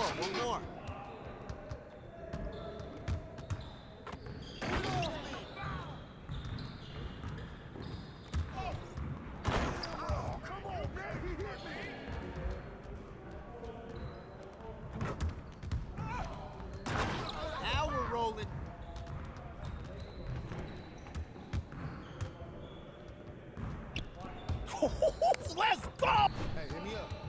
one more. Now we're rolling. Let's go! Hey, hit me up.